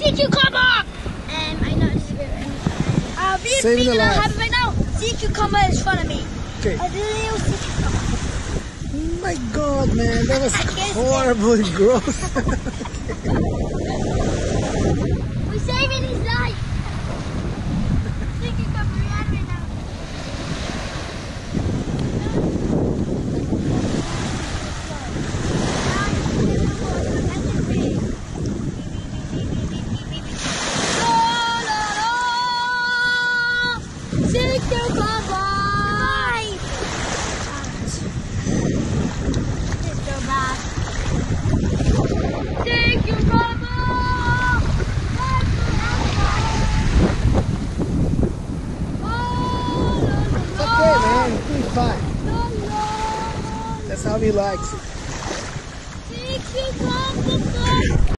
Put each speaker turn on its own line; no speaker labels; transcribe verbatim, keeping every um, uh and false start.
sea cucumber!
Um, I know this is a bit
Uh, me and
Saving
Pete
the
are
life.
having right now. Sea cucumber is in front of me.
Okay.
A little sea cucumber.
Oh my God, man, that was
I guess
horrible and gross.
We're saving his life. Sea cucumber, we have it now. Sea cucumber! Sea cucumber!
It's okay, man, you're doing fine. That's how he likes it.